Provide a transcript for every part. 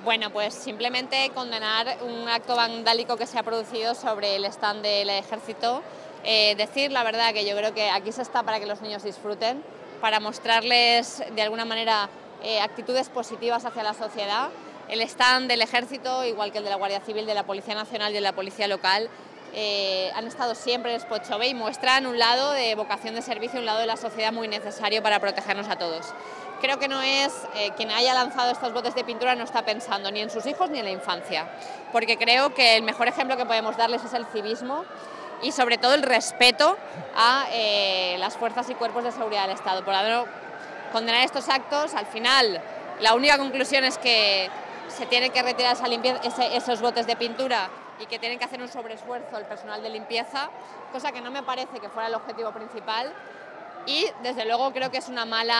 Bueno, pues simplemente condenar un acto vandálico que se ha producido sobre el stand del Ejército. Decir la verdad que yo creo que aquí se está para que los niños disfruten, para mostrarles de alguna manera actitudes positivas hacia la sociedad. El stand del Ejército, igual que el de la Guardia Civil, de la Policía Nacional y de la Policía Local, han estado siempre en Spot Chove y muestran un lado de vocación de servicio, un lado de la sociedad muy necesario para protegernos a todos. Creo que no es, quien haya lanzado estos botes de pintura no está pensando ni en sus hijos ni en la infancia, porque creo que el mejor ejemplo que podemos darles es el civismo y sobre todo el respeto a las fuerzas y cuerpos de seguridad del Estado. Por lo tanto, condenar estos actos, al final la única conclusión es que se tienen que retirar esos botes de pintura y que tienen que hacer un sobreesfuerzo el personal de limpieza, cosa que no me parece que fuera el objetivo principal. Y desde luego creo que es un mal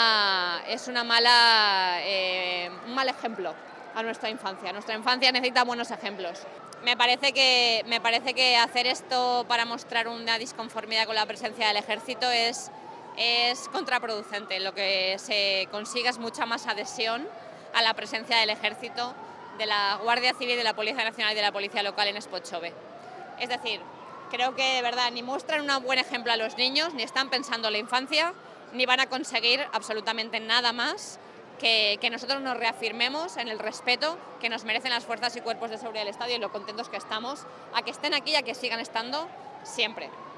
ejemplo a nuestra infancia. Nuestra infancia necesita buenos ejemplos. Me parece que hacer esto para mostrar una disconformidad con la presencia del Ejército es contraproducente. Lo que se consigue es mucha más adhesión a la presencia del Ejército, de la Guardia Civil, de la Policía Nacional y de la Policía Local en Spot Chove. Es decir, creo que de verdad ni muestran un buen ejemplo a los niños, ni están pensando en la infancia, ni van a conseguir absolutamente nada más que nosotros nos reafirmemos en el respeto que nos merecen las fuerzas y cuerpos de seguridad del Estado y en lo contentos que estamos a que estén aquí y a que sigan estando siempre.